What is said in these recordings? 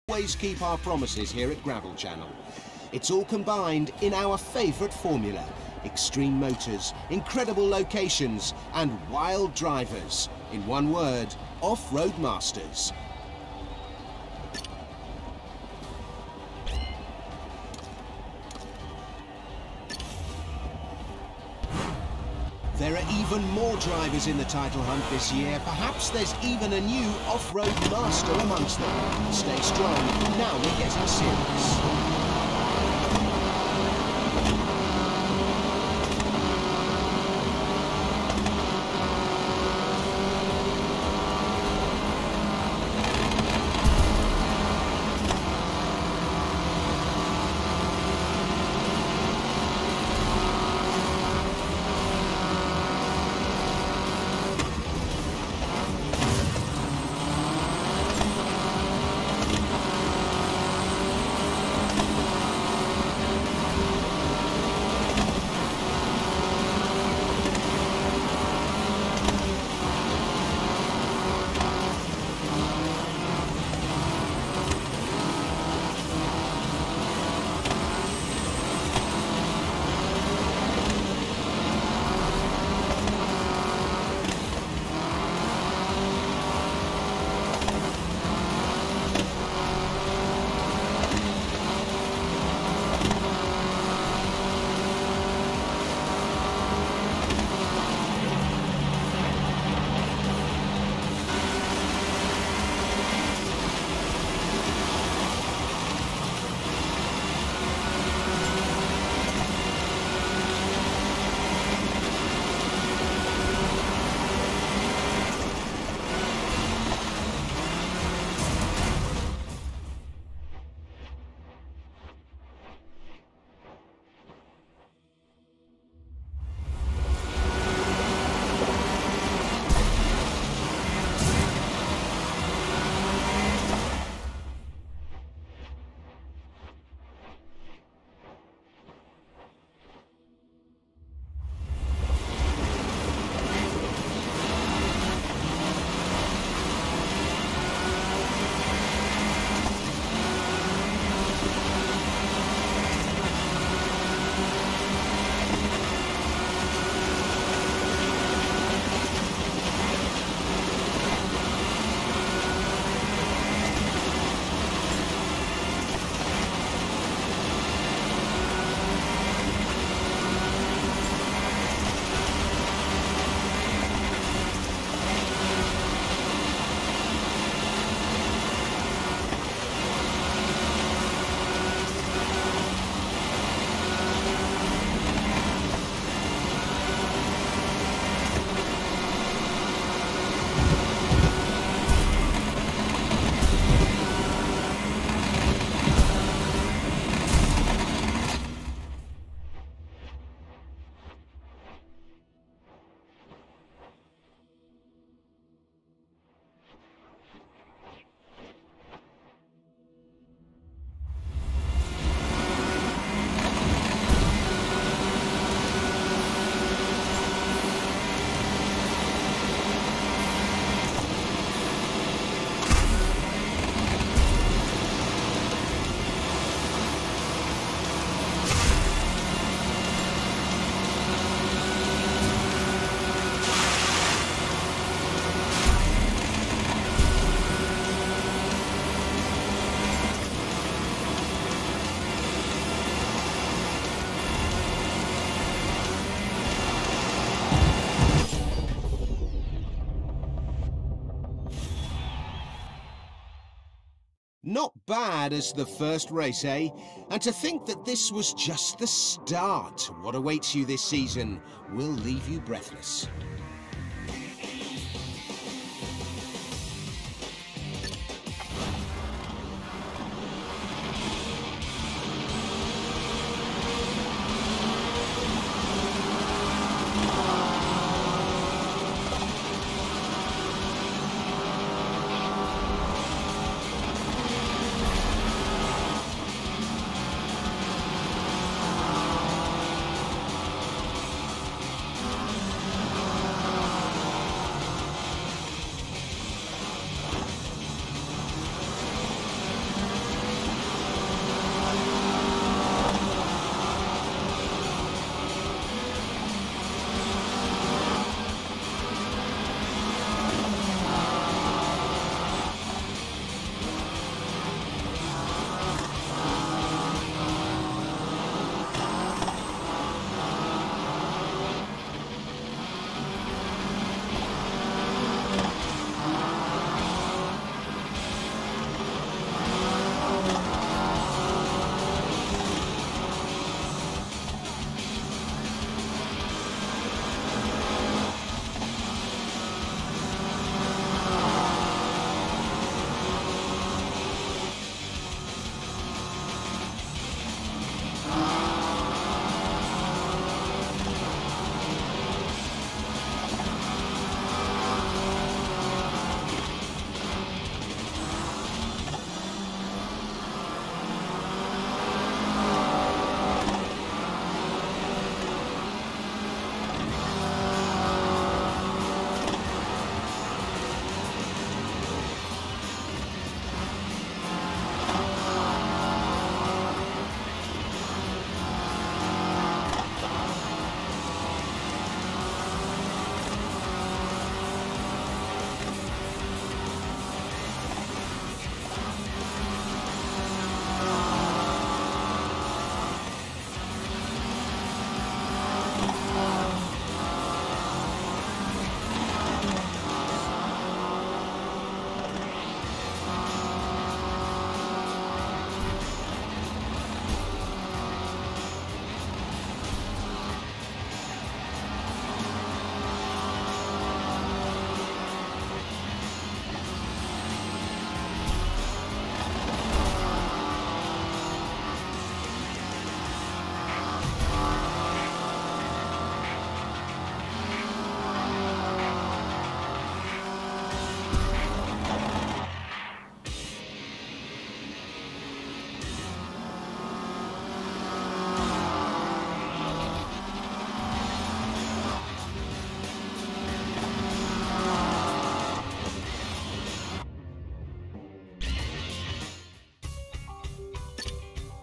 always keep our promises here at Gravel Channel. It's all combined in our favourite formula. Extreme motors, incredible locations, and wild drivers. In one word, off-road masters. There are even more drivers in the title hunt this year. Perhaps there's even a new off-road master amongst them. Stay strong, now we're getting serious. Not bad as the first race, eh? And to think that this was just the start. What awaits you this season will leave you breathless.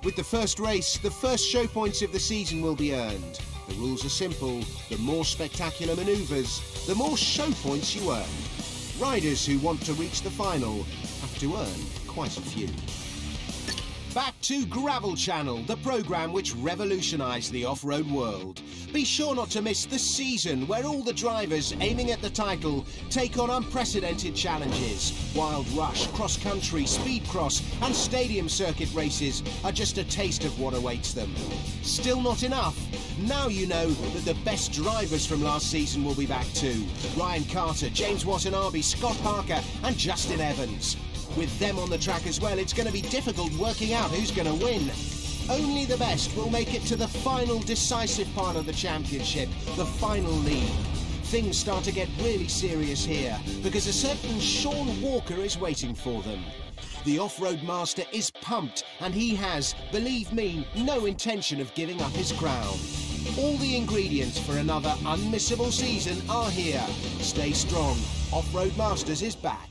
With the first race, the first show points of the season will be earned. The rules are simple. The more spectacular manoeuvres, the more show points you earn. Riders who want to reach the final have to earn quite a few. Back to Gravel Channel, the programme which revolutionised the off-road world. Be sure not to miss the season where all the drivers aiming at the title take on unprecedented challenges. Wild Rush, cross-country, speed cross and stadium circuit races are just a taste of what awaits them. Still not enough? Now you know that the best drivers from last season will be back too. Ryan Carter, James Watanabe, Scott Parker and Justin Evans. With them on the track as well, it's going to be difficult working out who's going to win. Only the best will make it to the final decisive part of the championship, the final lead. Things start to get really serious here, because a certain Sean Walker is waiting for them. The off-road master is pumped, and he has, believe me, no intention of giving up his crown. All the ingredients for another unmissable season are here. Stay strong. Off-Road Masters is back.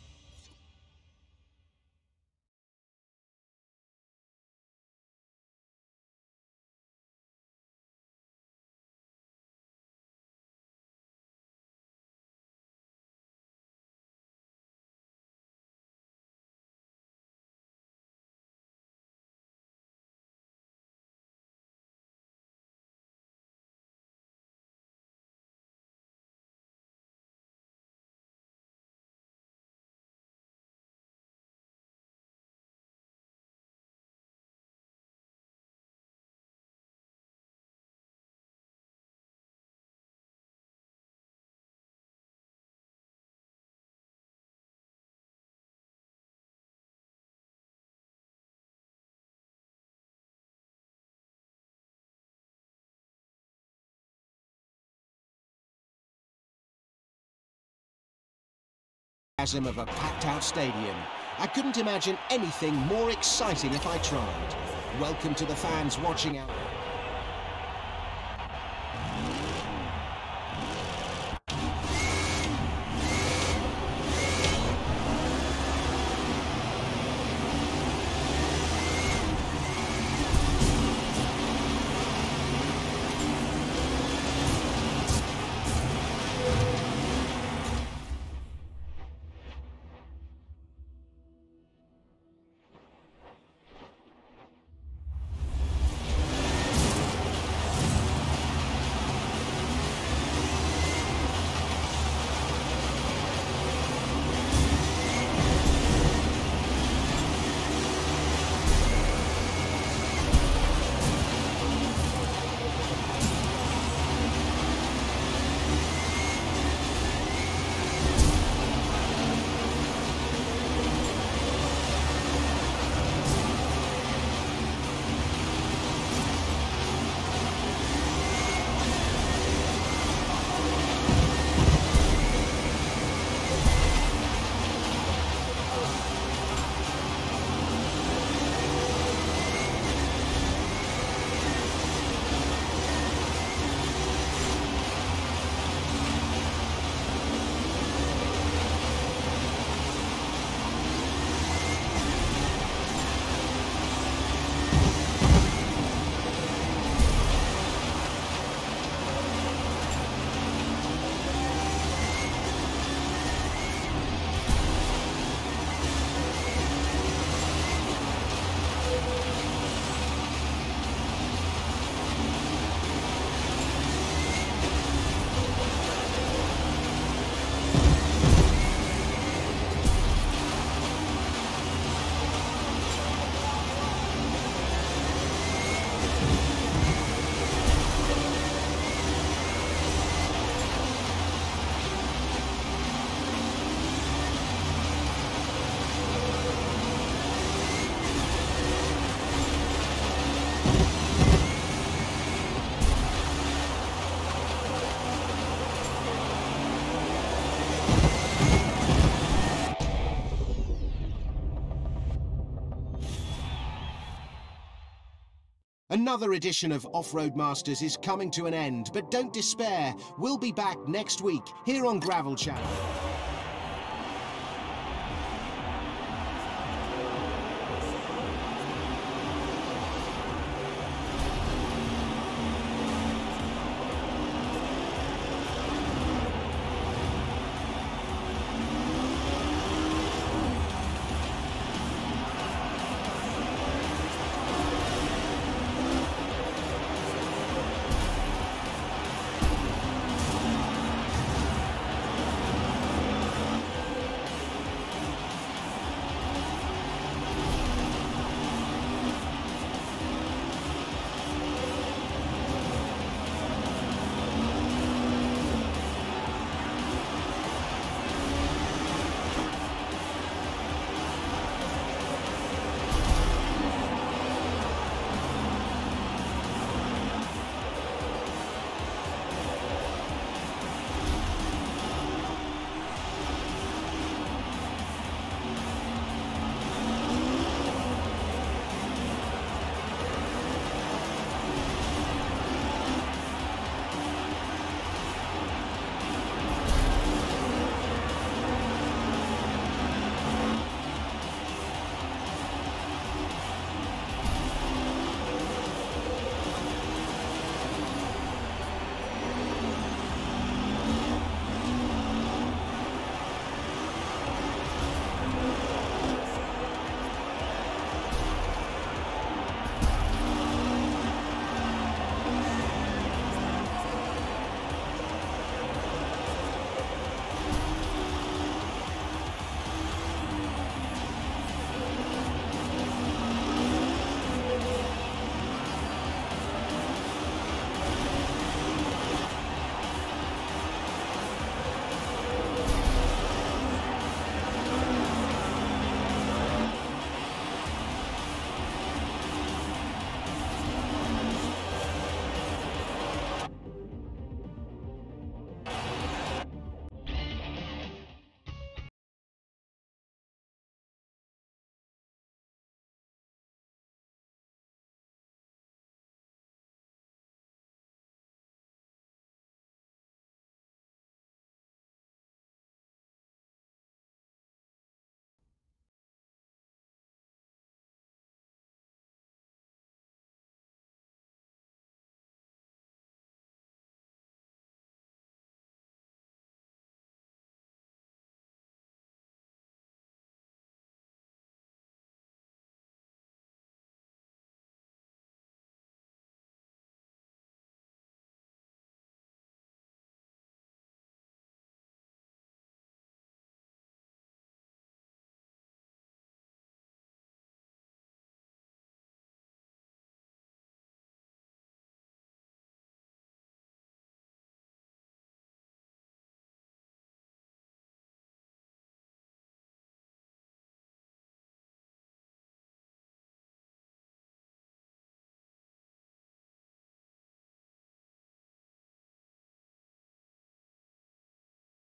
Of a packed-out stadium. I couldn't imagine anything more exciting if I tried. Welcome to the fans watching out. Another edition of Off-Road Masters is coming to an end, but don't despair. We'll be back next week here on Gravel Channel.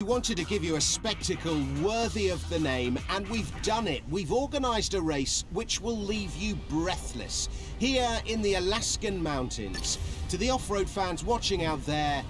wanted to give you a spectacle worthy of the name, and we've done it. We've organised a race which will leave you breathless here in the Alaskan mountains. To the off-road fans watching out there,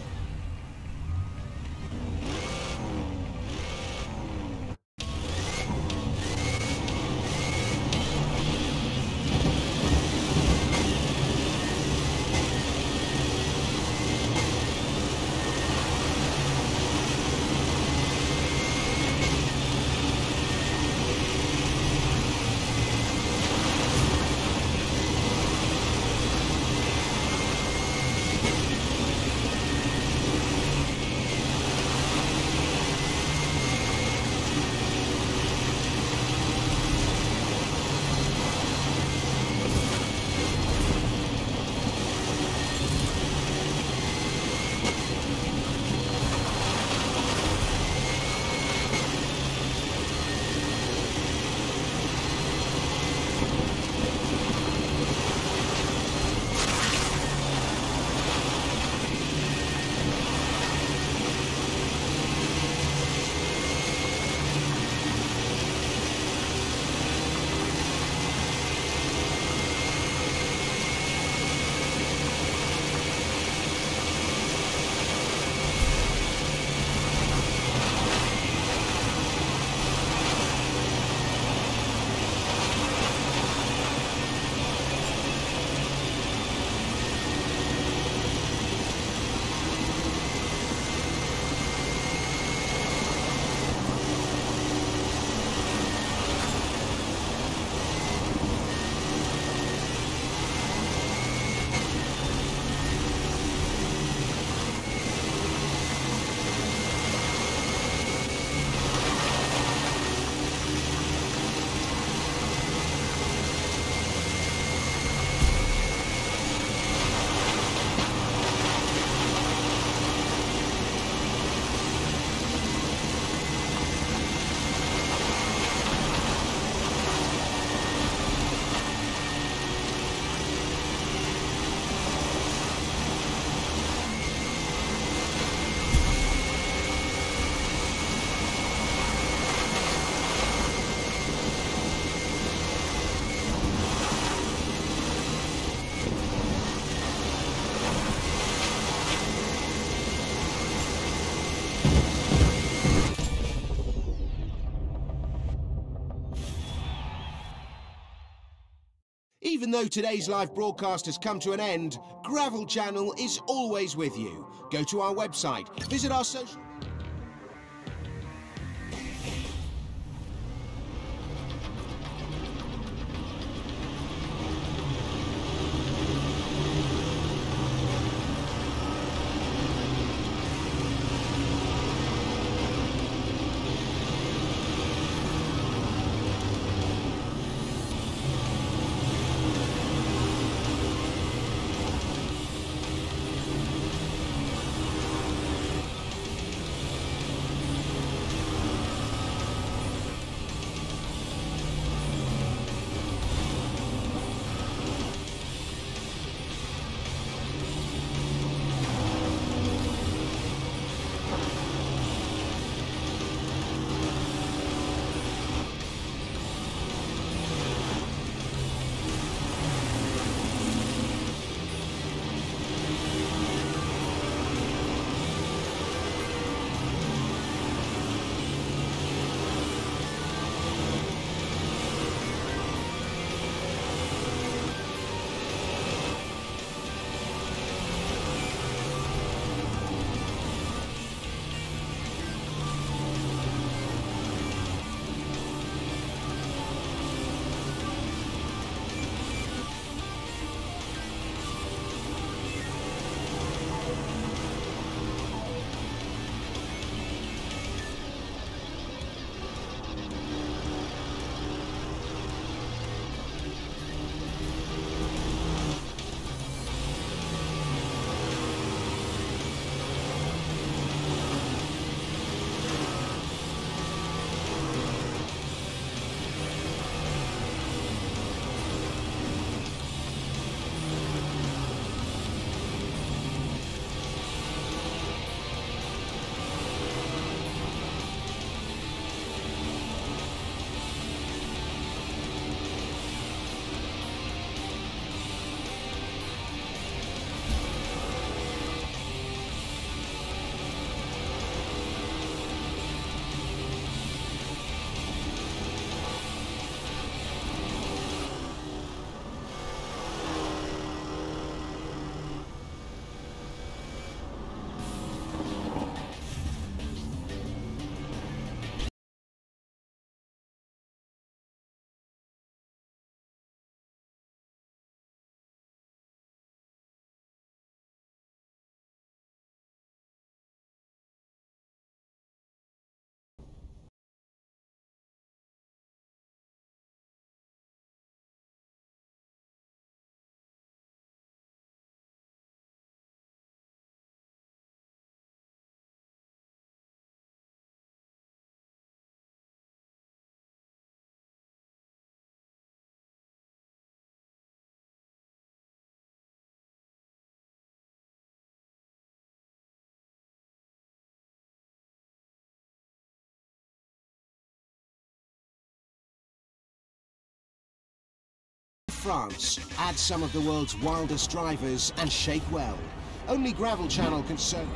even though today's live broadcast has come to an end, Gravel Channel is always with you. Go to our website, visit our social... France. Add some of the world's wildest drivers and shake well. Only Gravel Channel can serve.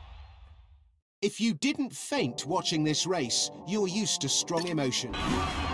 If you didn't faint watching this race, you're used to strong emotion.